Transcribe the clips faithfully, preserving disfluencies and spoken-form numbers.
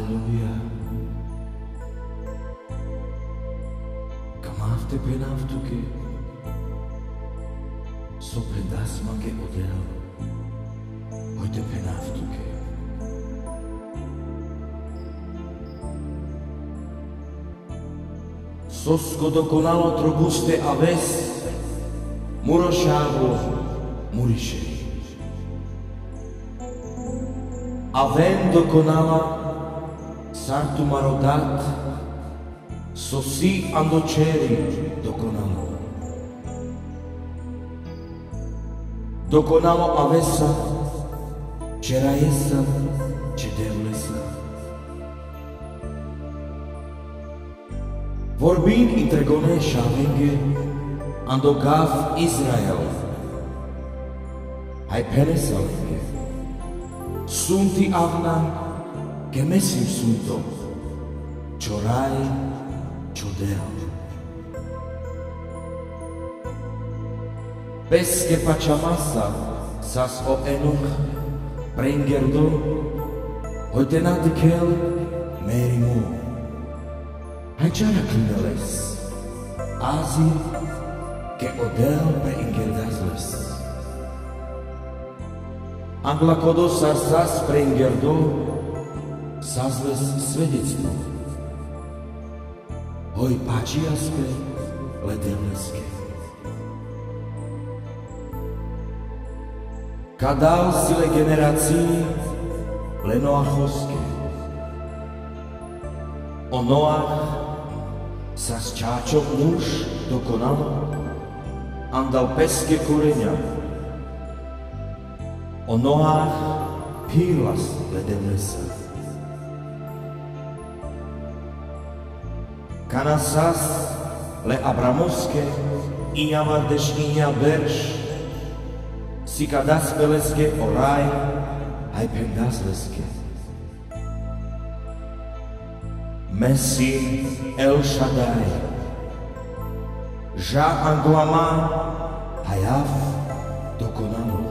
Aleluja. Kamafte penaftuke, sopra dasmage odel, hojte penaftuke. Sosko dokonalo trobuste aves, murošavo muriše. Aven dokonala sartu marodat, sosi andoceri dokonalo. Dokonalo avesa, čerajesa, čederlesa. Vorbin intregone šavenge, andogav Izrael. Hai penesalenge. Sunti avna, che mesim sunto, ciorai, ciodel. Pesche pachamasa, sas o enoch, prengerdo, hoitenat kel, merimo. Hai čara klineles, azi, che odel preingerdazles. Angla kodo sarsas prengerdo, sazles svedectvo. Hoj pačiaspe, ledelneske. Kadal sile generacii, lenoachoske. O Noach, sas čáčov muž dokonalo, andal peske koreňa. O Noach pílas ledelnesa. Kanasas le abramoske iňavardeš iňa berš, si kadas peleske oraj, aj pendazleske. Mesi El Shaddai, ža anglama, hajav dokonalo.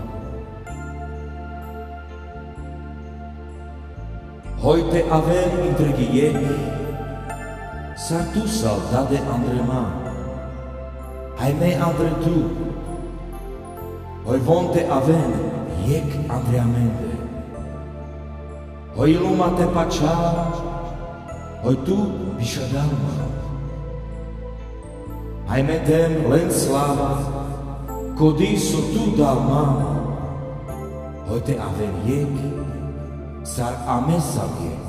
Hojte aven intregi jek, sartusal dade andrema, hajme andre tu, hoj vonte aven jek andreamende, hoj lumate pača, hoj tu bišadalma, hajme dem len slava, kodi so tu dalma, hojte aven jek, sar amesa viek.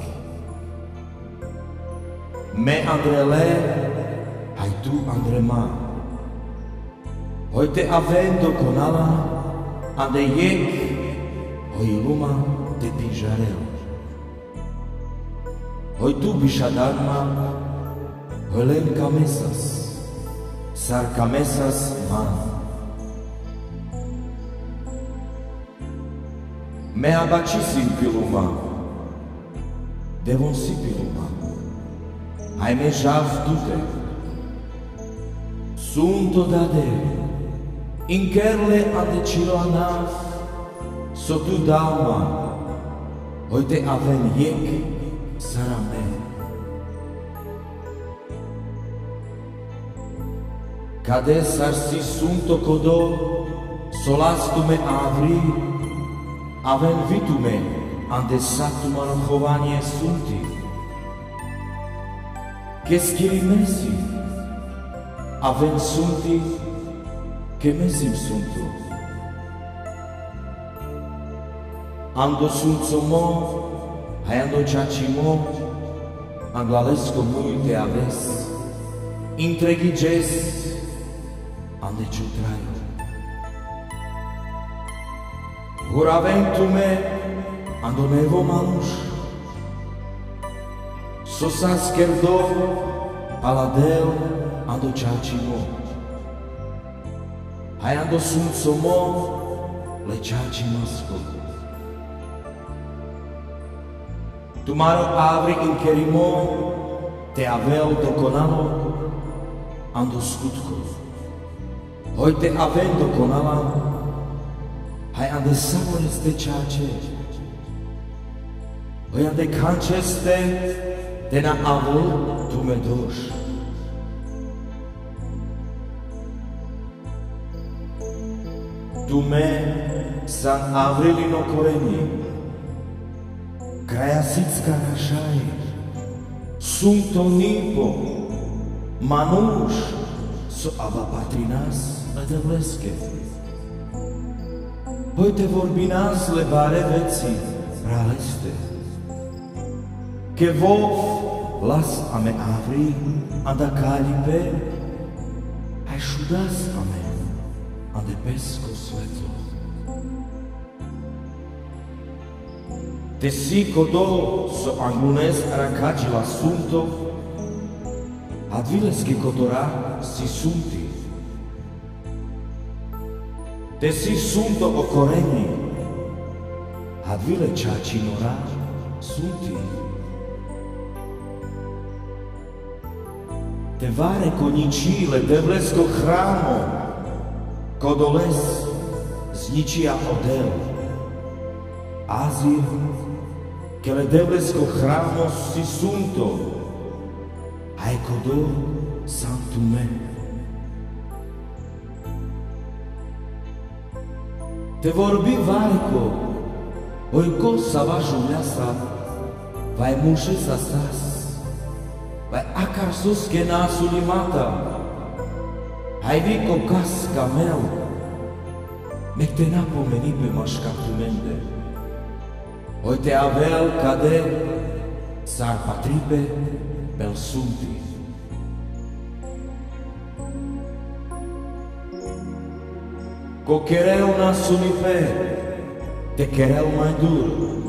Me andrele, hai tu andrema. Hojte aven dokonala, ande jek, hoj luma te pižarel. Hoj tu bišadarma, hoj len kamesas, sar kamesas man. Me abacisim piluma, devon si piluma, hai me jav dute, sunto dade, inkerle ande cilo anav, so tu dalma, hojte aven jek sarame. Kade sarsi sunto kodo, solastume avri, aven vitume, ande satumano chovanie sunti. Che skiri mesi, aven sunti, che mesim suntu. Ando sunco mo, hai ando čačimo, anglalesko multe aves, intregi jes, ande čutraju. Huraventume, ando nevo manuš, sosas kerdo, paladel, ando čačimo. Hai ando sunco mo, le čačimasko. Tumaro avri inkerimo, te avel dokonalo, ando skutko. Hojte aven dokonala, hai ande samore ste čače, Hoia de cancheste de na avul tu me doš. Tu me san avrili no koreni, kraja sicka rašaj, sunto nipo, manuš, so ava patri nas de vleske. Pojte vorbi nas lebare veci, praleste. Che vov las ame avri, anda kalipe, ai šudas ame, ande pesko svetlo. Te si kodo so angunes arakađila sunto, a dvileski kotora si sunti. Te si sunto o koreni, a dvile čačinora sunti. Te vare konjičile devlesko hramo, kodoles zničija odel. Azir, kele devlesko hramo si sunto, ai kodo santume. Te vorbi varko, ojko sa vašu mjasa, vai muše sa sas, vai akar suske nasu limata, ai viko kaska mel, nek te napomeni pe maškartumende, oj te avel kade sar patripe pel sunti. Ko kereu na sunipe, te kereu mai dur.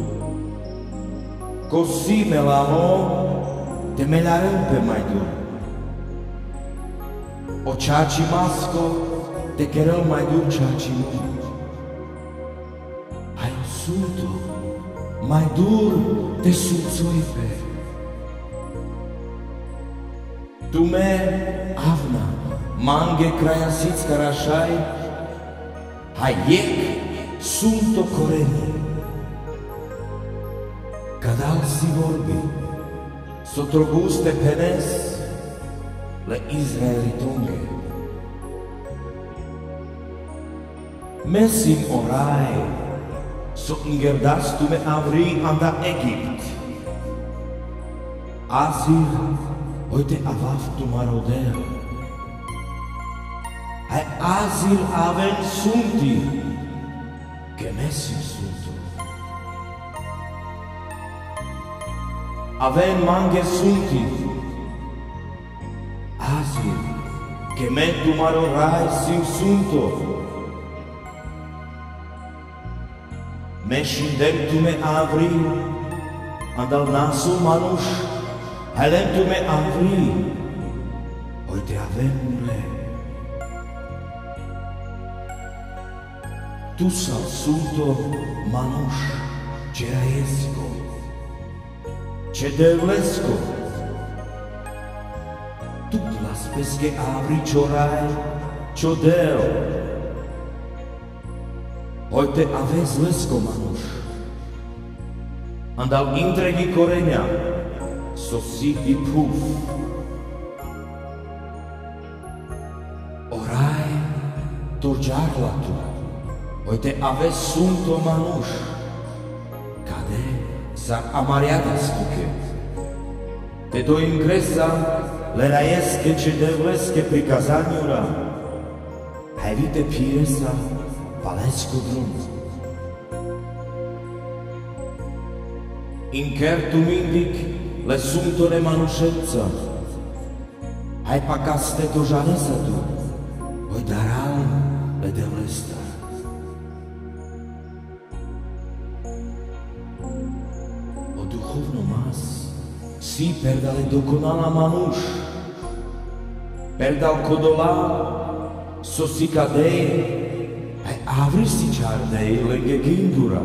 Ko si me lamo, te me la rompe mai dur. O čači masko, te kereu mai dur čači mu. Ai sunto, mai dur te sunțoipe. Tu me avna, mange kraja sicka rašaj, hai jek sunto koreni. Kadal si vorbi, sotroguste penes, le Izraeli tonge. Mesim orai, so ingerdas tu me avri anda Egipt. Azir, oite avav tu maroder. Ai azir aven sunti, che mesim sunto. Aven mange sunti, azir, che me tu marorai sim sunto. Me shindem tu me avri, andal nasu manush, halem tu me avri, oite aven mure. Tu sal sunto manuš, ce rajesco, ce devlesco. Tu las pesche avri ciorai, ciodeo. Oj te avez lesko manuš. Andal intregi korenja, so si i puf. Orai torgiarla tu. Oite aveți sunto manuș, cade sa amariadas tuke. Te do ingresa le rajeske ce devleske prikazanjura, hai vite piresa palesku drum. Inkertu mindik le sunto ne manušenca, hai pakaste do žanesa tu, oj daral le devlesta. Duhovno mas, si perdale dokonala manuš, perdal kodola, so si kadej, aj avri si čardej lenge gindura.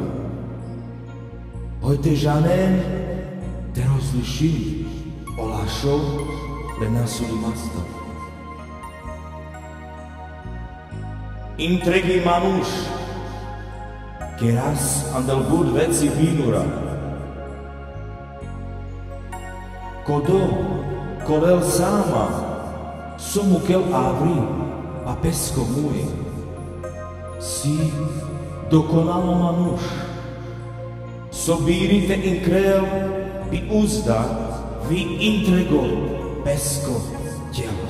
Oj te žanen, te rozliši, olašo, le nasuli masta. Intregi manuš, keras andal bud veci vinura, Codo, colel sama, somu quel abri, a pesco mui. Si, dokonalo manuš, sobirite in krel, bi uzda, vi intrego, pesco, tjelo.